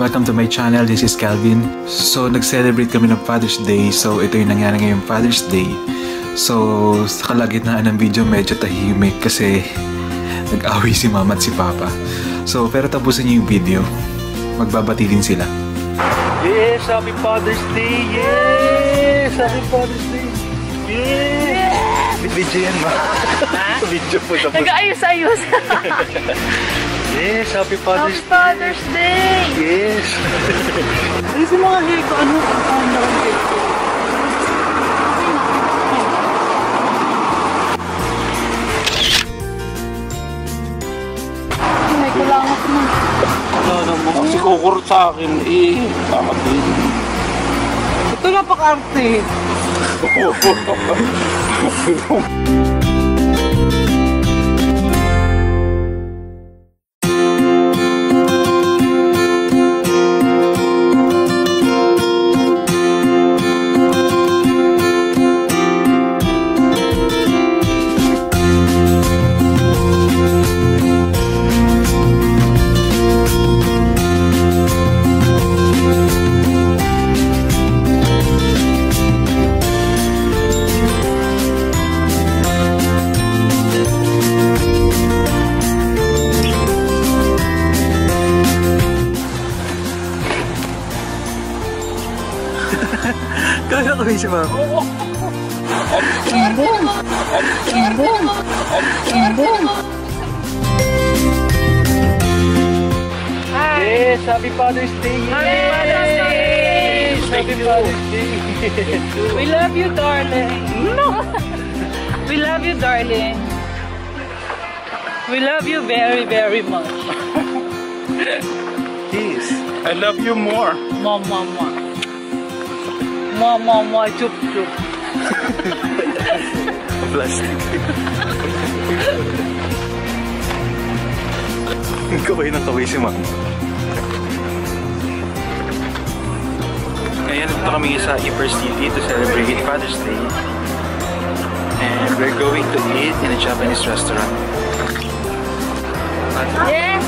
Welcome to my channel, this is Calvin. So, nag-celebrate kami ng Father's Day. So, ito yung nangyari ngayong Father's Day. So, sa kalagitnaan ng video, medyo tahimik kasi nag-away si Mama at si Papa. So, pero tapusin niyo yung video. Magbabati din sila. Yes! Happy Father's Day! Yes! Happy Father's Day! Yes! Video yan, Ma. Video po tapos. Nag-ayos-ayos. Yes! Happy Father's Day! Happy Father's Day! Yes! Ay, sa mga hair ko, ano ang hair ko? May kulangot na. Ano naman? Kasi kukurot sa akin, kakapin. Ito napaka-arte. Kaya kami si Mama. Yes! Happy Father's Day! Happy Father's Day! Happy Father's Day! We love you, darling. No! We love you, darling. We love you very, very much. Yes! I love you more! Mama, mama. Mama, mama, chup, chup. Plastic. Kaway ng kaway si Mama. Ngayon, ito kami sa Ybor City to celebrate Father's Day. And we're going to eat in a Japanese restaurant. Yes!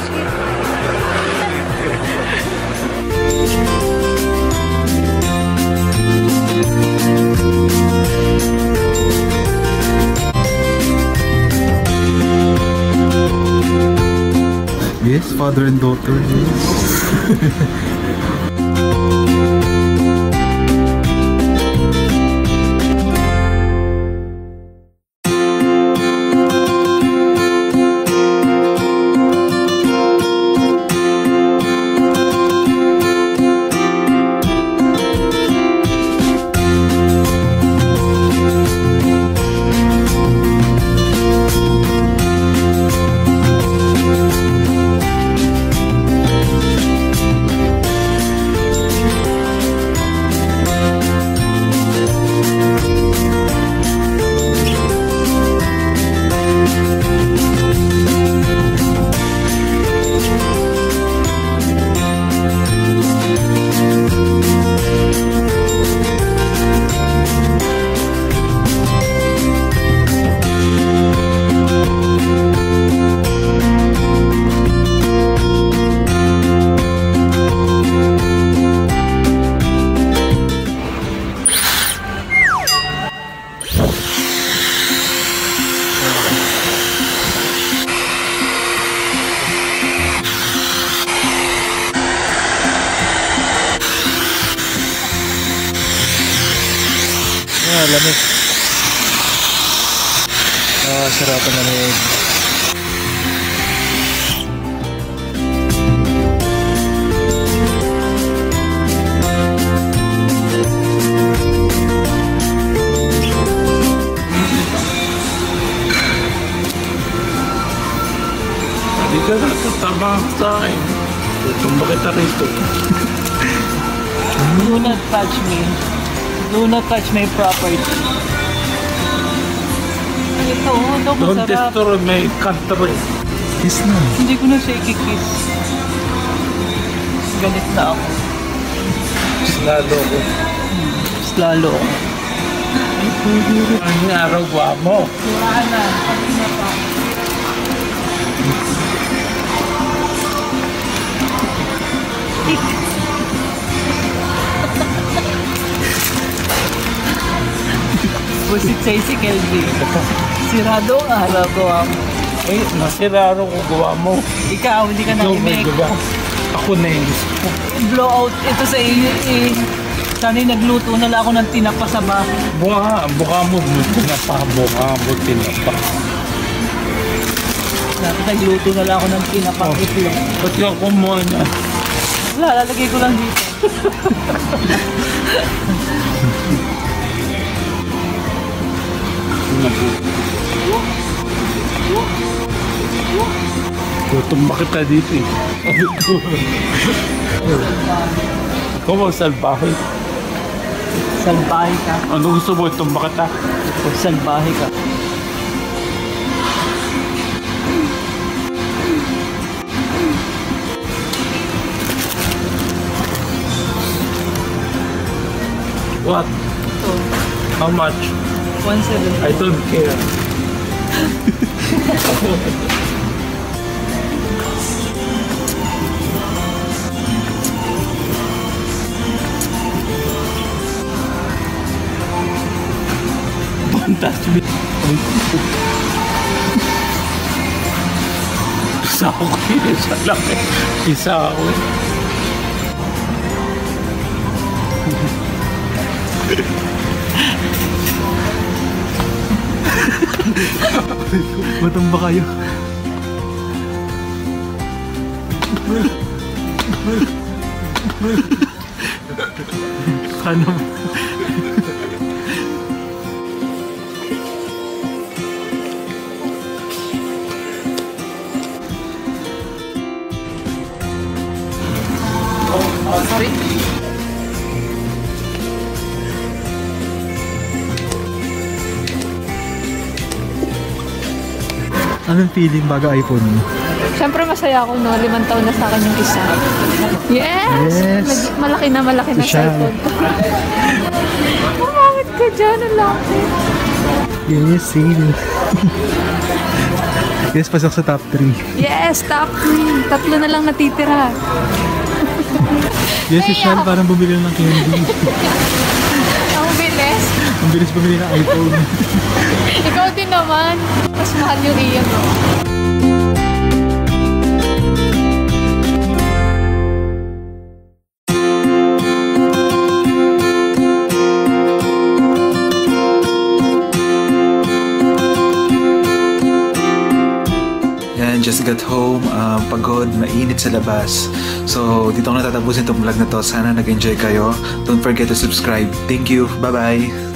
Yes, father and daughter. Yes. Lamig. Sarapan na rin. Hindi ka natatabang sa akin. Tumba kita rito. Do not touch me. Do not touch my property. Ito, daw Don't masarap. destroy my country. Kiss na. Hindi ko na siya i-kiss. Galit na ako. Lalo ko. Lalo ako. Ang araw mo. Wala na. Kanina pa. Busit sa si Kelvin. Sirado ang araw gawa mo. Eh, nasiraro ko gawa mo. Ikaw, hindi ka na-imik. Ako na yung Blowout ito sa iyo eh. Sana'y nagluto na lang ako ng tinapa sa bahay. buka mo tinapa. Dapat nagluto na lang ako ng tinapa. Itlog. Ba't ka kumuha na? Wala, lalagay ko lang dito. Tutumba kita dito eh. Ikaw mo, salbahe. Salbahe ka. Ano gusto mo? Tumba kita. Salbahe ka. What? Ito, How much? 170. I don't care. Don't touch me. Isa ako eh. Isa lang eh. Isa ako eh. Gutom ba kayo? Ano? Sorry. Anong feeling bago iPhone mo? Siyempre masaya ako no, 5 taon na sa akin yung isa. Yes! Yes! Malaki na Social. cellphone. Mamamit ka dyan, ang laki. Yes, sale. Yes, pasok sa top 3. Yes, top 3. 3 na lang natitira. Yes, social, parang bumili ng candy. Ang bilis. Ang bilis bumili ng iPhone. Ikaw din naman. Mas mahal yung iyan mo. Just got home, pagod, mainit sa labas. So, dito ko natatapusin itong vlog na to. Sana nag-enjoy kayo. Don't forget to subscribe. Thank you. Bye-bye.